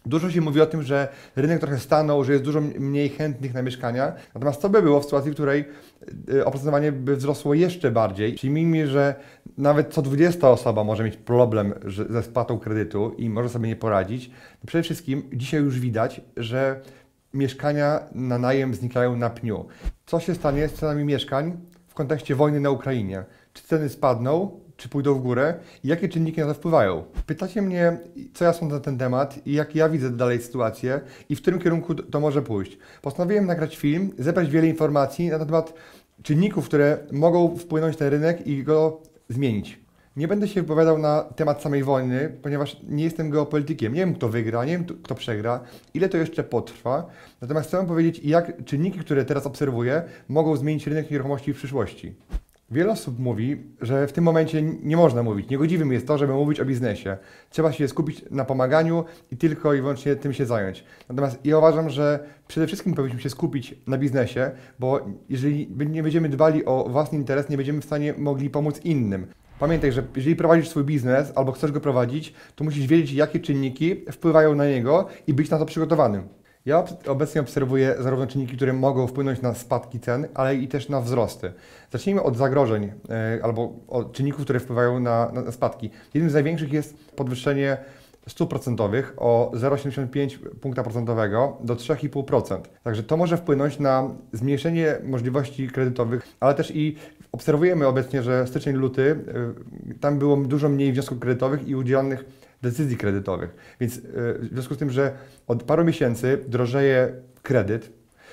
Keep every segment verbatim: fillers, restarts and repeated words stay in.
Dużo się mówi o tym, że rynek trochę stanął, że jest dużo mniej chętnych na mieszkania. Natomiast co by było w sytuacji, w której y, oprocentowanie by wzrosło jeszcze bardziej? Przyjmijmy, że nawet co dwudziesta osoba może mieć problem że, ze spłatą kredytu i może sobie nie poradzić. Przede wszystkim dzisiaj już widać, że mieszkania na najem znikają na pniu. Co się stanie z cenami mieszkań w kontekście wojny na Ukrainie? Czy ceny spadną, czy pójdą w górę i jakie czynniki na to wpływają? Pytacie mnie, co ja sądzę na ten temat i jak ja widzę dalej sytuację i w którym kierunku to może pójść. Postanowiłem nagrać film, zebrać wiele informacji na temat czynników, które mogą wpłynąć na rynek i go zmienić. Nie będę się wypowiadał na temat samej wojny, ponieważ nie jestem geopolitykiem. Nie wiem, kto wygra, nie wiem, kto przegra, ile to jeszcze potrwa. Natomiast chcę powiedzieć, jak czynniki, które teraz obserwuję, mogą zmienić rynek nieruchomości w przyszłości. Wiele osób mówi, że w tym momencie nie można mówić. Niegodziwym jest to, żeby mówić o biznesie. Trzeba się skupić na pomaganiu i tylko i wyłącznie tym się zająć. Natomiast ja uważam, że przede wszystkim powinniśmy się skupić na biznesie, bo jeżeli nie będziemy dbali o własny interes, nie będziemy w stanie mogli pomóc innym. Pamiętaj, że jeżeli prowadzisz swój biznes albo chcesz go prowadzić, to musisz wiedzieć, jakie czynniki wpływają na niego i być na to przygotowanym. Ja obecnie obserwuję zarówno czynniki, które mogą wpłynąć na spadki cen, ale i też na wzrosty. Zacznijmy od zagrożeń yy, albo od czynników, które wpływają na, na spadki. Jednym z największych jest podwyższenie stóp procentowych o zero przecinek siedemdziesiąt pięć punkta procentowego do trzy i pół procent. Także to może wpłynąć na zmniejszenie możliwości kredytowych, ale też i obserwujemy obecnie, że styczeń, luty, yy, tam było dużo mniej wniosków kredytowych i udzielonych decyzji kredytowych. Więc yy, w związku z tym, że od paru miesięcy drożeje kredyt,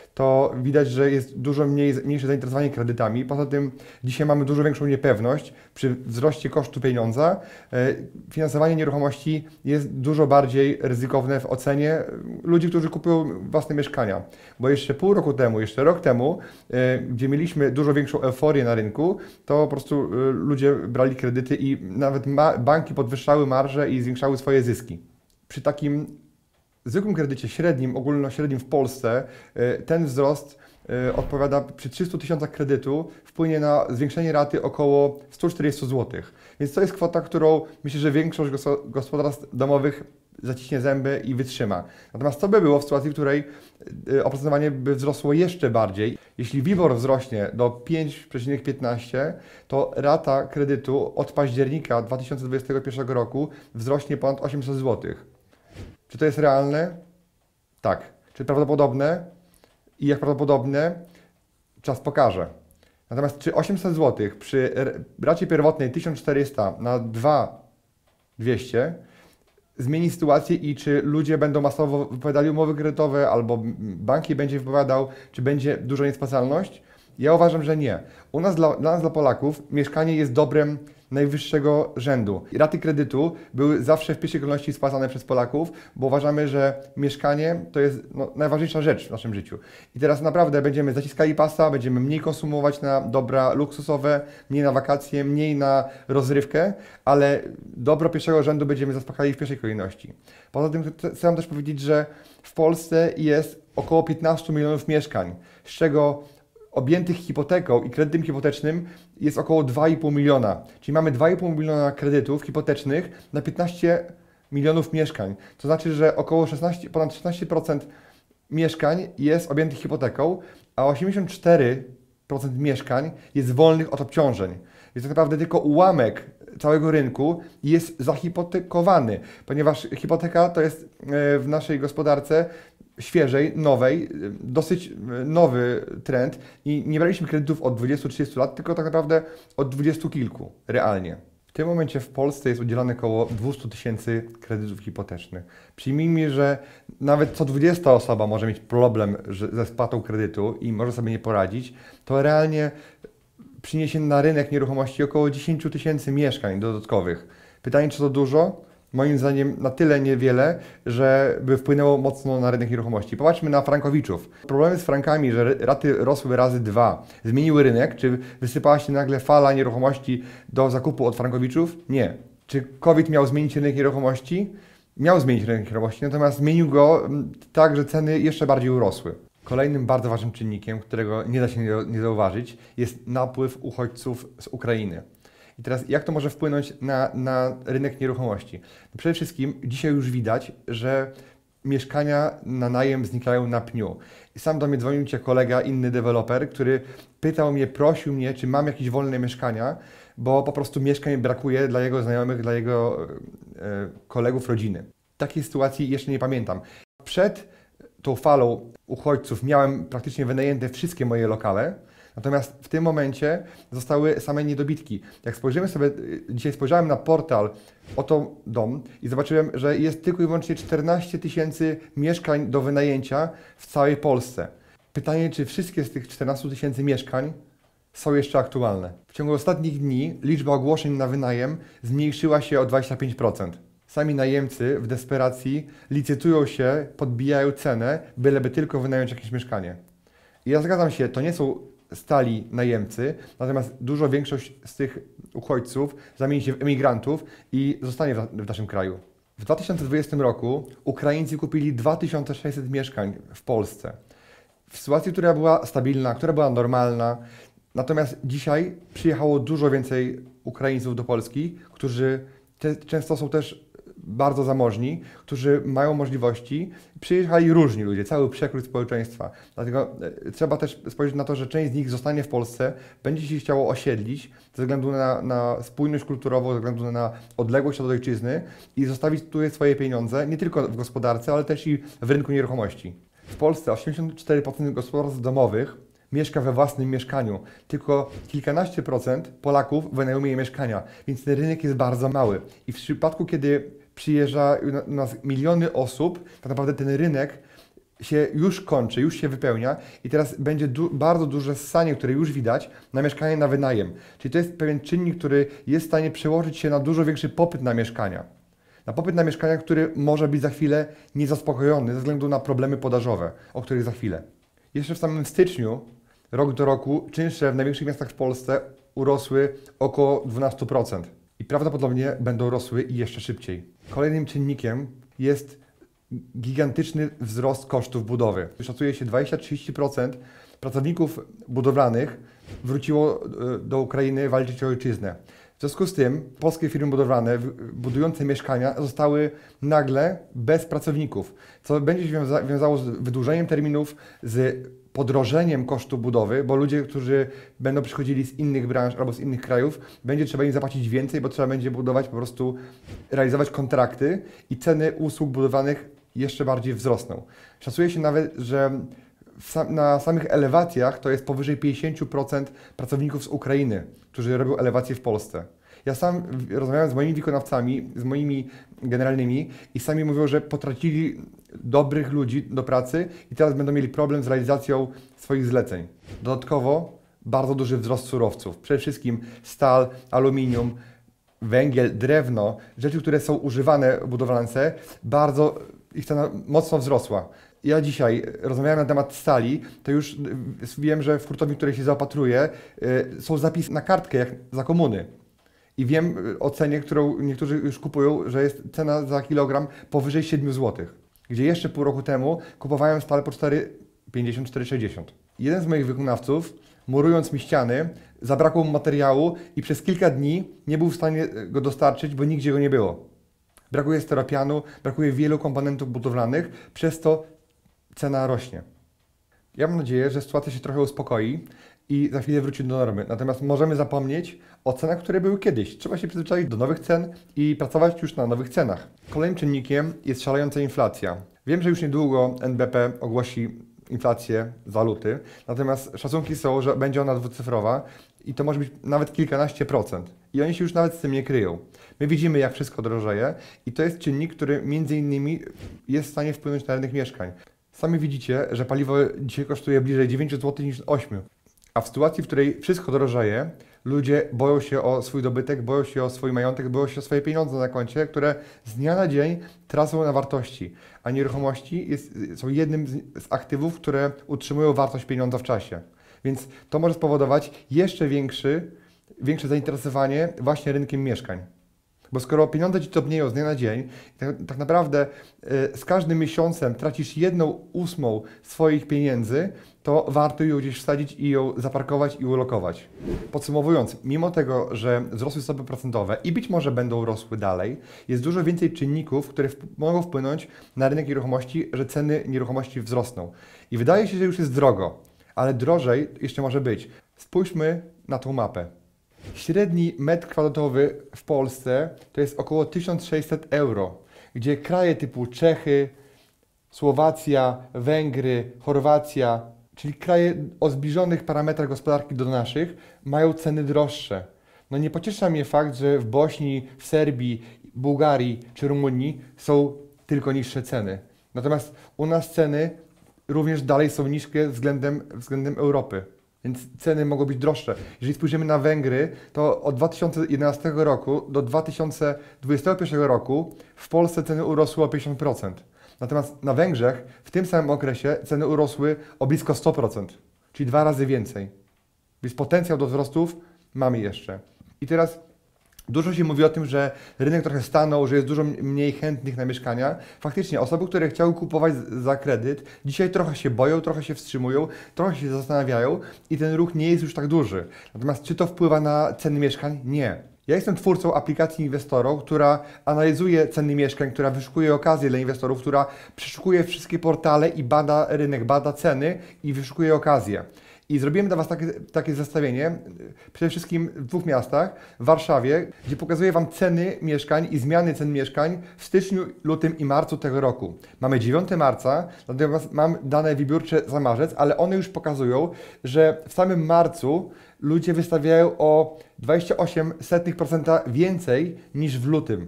to widać, że jest dużo mniej, mniejsze zainteresowanie kredytami. Poza tym dzisiaj mamy dużo większą niepewność. Przy wzroście kosztu pieniądza finansowanie nieruchomości jest dużo bardziej ryzykowne w ocenie ludzi, którzy kupują własne mieszkania. Bo jeszcze pół roku temu, jeszcze rok temu, gdzie mieliśmy dużo większą euforię na rynku, to po prostu ludzie brali kredyty i nawet banki podwyższały marże i zwiększały swoje zyski. Przy takim zwykłym kredycie średnim, ogólnośrednim w Polsce, ten wzrost odpowiada przy trzystu tysiącach kredytu wpłynie na zwiększenie raty około sto czterdzieści złotych. Więc to jest kwota, którą myślę, że większość gospodarstw domowych zaciśnie zęby i wytrzyma. Natomiast co by było w sytuacji, w której oprocentowanie by wzrosło jeszcze bardziej? Jeśli WIBOR wzrośnie do pięć przecinek piętnaście, to rata kredytu od października dwa tysiące dwudziestego pierwszego roku wzrośnie ponad osiemset złotych. Czy to jest realne? Tak. Czy prawdopodobne? I jak prawdopodobne? Czas pokaże. Natomiast czy osiemset złotych przy racie pierwotnej tysiąc czterysta na dwa tysiące dwieście zmieni sytuację i czy ludzie będą masowo wypowiadali umowy kredytowe albo bank je będzie wypowiadał, czy będzie duża niespłacalność? Ja uważam, że nie. U nas, dla, dla nas, dla Polaków, mieszkanie jest dobrem najwyższego rzędu. Raty kredytu były zawsze w pierwszej kolejności spłacane przez Polaków, bo uważamy, że mieszkanie to jest no, najważniejsza rzecz w naszym życiu. I teraz naprawdę będziemy zaciskali pasa, będziemy mniej konsumować na dobra luksusowe, mniej na wakacje, mniej na rozrywkę, ale dobro pierwszego rzędu będziemy zaspokajali w pierwszej kolejności. Poza tym chcę Wam też powiedzieć, że w Polsce jest około piętnaście milionów mieszkań, z czego objętych hipoteką i kredytem hipotecznym jest około dwa i pół miliona. Czyli mamy dwa i pół miliona kredytów hipotecznych na piętnaście milionów mieszkań. To znaczy, że około szesnaście, ponad szesnaście procent mieszkań jest objętych hipoteką, a osiemdziesiąt cztery procent mieszkań jest wolnych od obciążeń. Więc tak naprawdę tylko ułamek całego rynku jest zahipotekowany, ponieważ hipoteka to jest w naszej gospodarce świeżej, nowej, dosyć nowy trend i nie braliśmy kredytów od dwudziestu trzydziestu lat, tylko tak naprawdę od dwudziestu kilku realnie. W tym momencie w Polsce jest udzielane około dwieście tysięcy kredytów hipotecznych. Przyjmijmy, że nawet co dwudziesta osoba może mieć problem ze spłatą kredytu i może sobie nie poradzić, to realnie przyniesie na rynek nieruchomości około dziesięć tysięcy mieszkań dodatkowych. Pytanie, czy to dużo? Moim zdaniem na tyle niewiele, żeby wpłynęło mocno na rynek nieruchomości. Popatrzmy na frankowiczów. Problemy z frankami, że raty rosły razy dwa, zmieniły rynek. Czy wysypała się nagle fala nieruchomości do zakupu od frankowiczów? Nie. Czy COVID miał zmienić rynek nieruchomości? Miał zmienić rynek nieruchomości, natomiast zmienił go tak, że ceny jeszcze bardziej urosły. Kolejnym bardzo ważnym czynnikiem, którego nie da się nie zauważyć, jest napływ uchodźców z Ukrainy. I teraz jak to może wpłynąć na, na rynek nieruchomości? Przede wszystkim dzisiaj już widać, że mieszkania na najem znikają na pniu. I sam do mnie dzwonił cię kolega, inny deweloper, który pytał mnie, prosił mnie, czy mam jakieś wolne mieszkania, bo po prostu mieszkań brakuje dla jego znajomych, dla jego e, kolegów, rodziny. Takiej sytuacji jeszcze nie pamiętam. Przed tą falą uchodźców miałem praktycznie wynajęte wszystkie moje lokale, natomiast w tym momencie zostały same niedobitki. Jak spojrzymy sobie, dzisiaj spojrzałem na portal Oto Dom i zobaczyłem, że jest tylko i wyłącznie czternaście tysięcy mieszkań do wynajęcia w całej Polsce. Pytanie, czy wszystkie z tych czternastu tysięcy mieszkań są jeszcze aktualne. W ciągu ostatnich dni liczba ogłoszeń na wynajem zmniejszyła się o dwadzieścia pięć procent. Sami najemcy w desperacji licytują się, podbijają cenę, byleby tylko wynająć jakieś mieszkanie. I ja zgadzam się, to nie są stali najemcy, natomiast dużo większość z tych uchodźców zamieni się w emigrantów i zostanie w, w naszym kraju. W dwa tysiące dwudziestym roku Ukraińcy kupili dwa tysiące sześćset mieszkań w Polsce. W sytuacji, która była stabilna, która była normalna. Natomiast dzisiaj przyjechało dużo więcej Ukraińców do Polski, którzy te, często są też bardzo zamożni, którzy mają możliwości. Przyjechali różni ludzie, cały przekrój społeczeństwa. Dlatego trzeba też spojrzeć na to, że część z nich zostanie w Polsce, będzie się chciało osiedlić ze względu na, na spójność kulturową, ze względu na odległość od ojczyzny i zostawić tu swoje pieniądze, nie tylko w gospodarce, ale też i w rynku nieruchomości. W Polsce osiemdziesiąt cztery procent gospodarstw domowych mieszka we własnym mieszkaniu. Tylko kilkanaście procent Polaków wynajmuje mieszkania, więc ten rynek jest bardzo mały. I w przypadku, kiedy przyjeżdża u nas miliony osób, tak naprawdę ten rynek się już kończy, już się wypełnia i teraz będzie du bardzo duże ssanie, które już widać, na mieszkanie na wynajem. Czyli to jest pewien czynnik, który jest w stanie przełożyć się na dużo większy popyt na mieszkania. Na popyt na mieszkania, który może być za chwilę niezaspokojony ze względu na problemy podażowe, o których za chwilę. Jeszcze w samym styczniu, rok do roku, czynsze w największych miastach w Polsce urosły około dwanaście procent i prawdopodobnie będą rosły i jeszcze szybciej. Kolejnym czynnikiem jest gigantyczny wzrost kosztów budowy. Szacuje się dwadzieścia do trzydziestu procent pracowników budowlanych wróciło do Ukrainy walczyć o ojczyznę. W związku z tym polskie firmy budowlane budujące mieszkania zostały nagle bez pracowników, co będzie się wiąza wiązało z wydłużeniem terminów, z podrożeniem kosztu budowy, bo ludzie, którzy będą przychodzili z innych branż albo z innych krajów, będzie trzeba im zapłacić więcej, bo trzeba będzie budować, po prostu realizować kontrakty i ceny usług budowlanych jeszcze bardziej wzrosną. Szacuje się nawet, że sam, na samych elewacjach to jest powyżej pięćdziesiąt procent pracowników z Ukrainy, którzy robią elewacje w Polsce. Ja sam rozmawiałem z moimi wykonawcami, z moimi generalnymi i sami mówią, że potracili dobrych ludzi do pracy i teraz będą mieli problem z realizacją swoich zleceń. Dodatkowo bardzo duży wzrost surowców, przede wszystkim stal, aluminium, węgiel, drewno, rzeczy, które są używane w budowlance, bardzo ich cena mocno wzrosła. Ja dzisiaj rozmawiałem na temat stali, to już wiem, że w hurtowni, w której się zaopatruję, są zapisy na kartkę, jak za komuny. I wiem o cenie, którą niektórzy już kupują, że jest cena za kilogram powyżej siedmiu złotych. Gdzie jeszcze pół roku temu kupowałem stal po cztery pięćdziesiąt do czterech sześćdziesiąt. Jeden z moich wykonawców, murując mi ściany, zabrakło mu materiału i przez kilka dni nie był w stanie go dostarczyć, bo nigdzie go nie było. Brakuje steropianu, brakuje wielu komponentów budowlanych, przez to cena rośnie. Ja mam nadzieję, że sytuacja się trochę uspokoi i za chwilę wróci do normy. Natomiast możemy zapomnieć o cenach, które były kiedyś. Trzeba się przyzwyczaić do nowych cen i pracować już na nowych cenach. Kolejnym czynnikiem jest szalejąca inflacja. Wiem, że już niedługo N B P ogłosi inflację za luty, natomiast szacunki są, że będzie ona dwucyfrowa i to może być nawet kilkanaście procent. I oni się już nawet z tym nie kryją. My widzimy, jak wszystko drożeje i to jest czynnik, który między innymi jest w stanie wpłynąć na rynek mieszkań. Sami widzicie, że paliwo dzisiaj kosztuje bliżej dziewięć złotych niż osiem. A w sytuacji, w której wszystko drożeje, ludzie boją się o swój dobytek, boją się o swój majątek, boją się o swoje pieniądze na koncie, które z dnia na dzień tracą na wartości. A nieruchomości jest, są jednym z, z aktywów, które utrzymują wartość pieniądza w czasie. Więc to może spowodować jeszcze większy, większe zainteresowanie właśnie rynkiem mieszkań. Bo skoro pieniądze ci topnieją z dnia na dzień, tak, tak naprawdę y, z każdym miesiącem tracisz jedną ósmą swoich pieniędzy, to warto ją gdzieś wsadzić i ją zaparkować i ulokować. Podsumowując, mimo tego, że wzrosły stopy procentowe i być może będą rosły dalej, jest dużo więcej czynników, które wp- mogą wpłynąć na rynek nieruchomości, że ceny nieruchomości wzrosną. I wydaje się, że już jest drogo, ale drożej jeszcze może być. Spójrzmy na tą mapę. Średni metr kwadratowy w Polsce to jest około tysiąc sześćset euro, gdzie kraje typu Czechy, Słowacja, Węgry, Chorwacja, czyli kraje o zbliżonych parametrach gospodarki do naszych, mają ceny droższe. No nie pociesza mnie fakt, że w Bośni, w Serbii, Bułgarii czy Rumunii są tylko niższe ceny. Natomiast u nas ceny również dalej są niskie względem, względem Europy. Więc ceny mogą być droższe. Jeżeli spojrzymy na Węgry, to od dwa tysiące jedenastego roku do dwa tysiące dwudziestego pierwszego roku w Polsce ceny urosły o pięćdziesiąt procent. Natomiast na Węgrzech w tym samym okresie ceny urosły o blisko sto procent, czyli dwa razy więcej. Więc potencjał do wzrostów mamy jeszcze. I teraz dużo się mówi o tym, że rynek trochę stanął, że jest dużo mniej chętnych na mieszkania. Faktycznie osoby, które chciały kupować za kredyt, dzisiaj trochę się boją, trochę się wstrzymują, trochę się zastanawiają i ten ruch nie jest już tak duży. Natomiast czy to wpływa na ceny mieszkań? Nie. Ja jestem twórcą aplikacji Inwestorów, która analizuje ceny mieszkań, która wyszukuje okazje dla inwestorów, która przeszukuje wszystkie portale i bada rynek, bada ceny i wyszukuje okazje. I zrobiłem dla Was takie, takie zestawienie, przede wszystkim w dwóch miastach, w Warszawie, gdzie pokazuję Wam ceny mieszkań i zmiany cen mieszkań w styczniu, lutym i marcu tego roku. Mamy dziewiątego marca, natomiast mam dane wybiórcze za marzec, ale one już pokazują, że w samym marcu ludzie wystawiają o dwadzieścia osiem przecinek osiem procent więcej niż w lutym.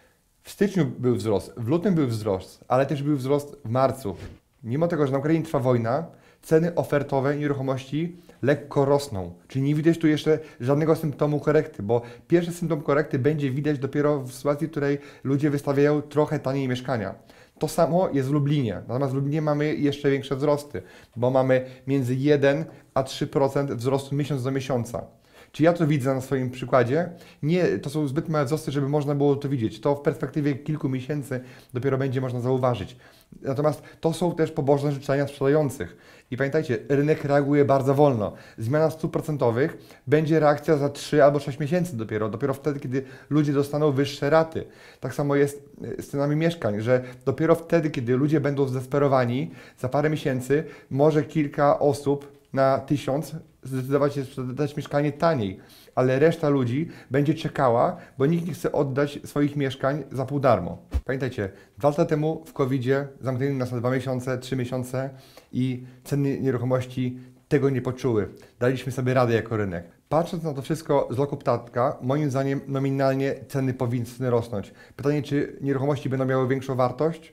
W styczniu był wzrost, w lutym był wzrost, ale też był wzrost w marcu. Mimo tego, że na Ukrainie trwa wojna, ceny ofertowe nieruchomości lekko rosną. Czyli nie widać tu jeszcze żadnego symptomu korekty, bo pierwszy symptom korekty będzie widać dopiero w sytuacji, w której ludzie wystawiają trochę taniej mieszkania. To samo jest w Lublinie. Natomiast w Lublinie mamy jeszcze większe wzrosty, bo mamy między jeden a trzy procent wzrostu miesiąc do miesiąca. Czy ja to widzę na swoim przykładzie? Nie, to są zbyt małe wzrosty, żeby można było to widzieć. To w perspektywie kilku miesięcy dopiero będzie można zauważyć. Natomiast to są też pobożne życzenia sprzedających. I pamiętajcie, rynek reaguje bardzo wolno. Zmiana stóp procentowych będzie reakcja za trzy albo sześć miesięcy dopiero. Dopiero wtedy, kiedy ludzie dostaną wyższe raty. Tak samo jest z cenami mieszkań, że dopiero wtedy, kiedy ludzie będą zdesperowani, za parę miesięcy może kilka osób na tysiąc zdecydować się sprzedać mieszkanie taniej, ale reszta ludzi będzie czekała, bo nikt nie chce oddać swoich mieszkań za pół darmo. Pamiętajcie, dwa lata temu w kowidzie zamknęli nas na dwa miesiące, trzy miesiące i ceny nieruchomości tego nie poczuły. Daliśmy sobie radę jako rynek. Patrząc na to wszystko z loku ptatka, moim zdaniem nominalnie ceny powinny rosnąć. Pytanie, czy nieruchomości będą miały większą wartość?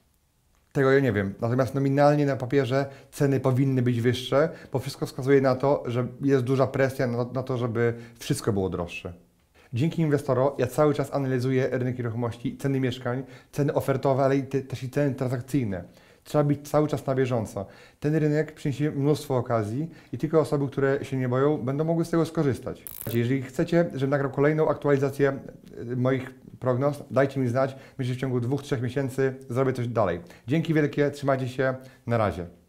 Tego ja nie wiem. Natomiast nominalnie na papierze ceny powinny być wyższe, bo wszystko wskazuje na to, że jest duża presja na, na to, żeby wszystko było droższe. Dzięki Inwestoro ja cały czas analizuję rynek nieruchomości, ceny mieszkań, ceny ofertowe, ale i te, też i ceny transakcyjne. Trzeba być cały czas na bieżąco. Ten rynek przyniesie mnóstwo okazji i tylko osoby, które się nie boją, będą mogły z tego skorzystać. Jeżeli chcecie, żebym nagrał kolejną aktualizację moich prognoz, dajcie mi znać. Myślę, że w ciągu dwóch, trzech miesięcy zrobię coś dalej. Dzięki wielkie, trzymajcie się, na razie.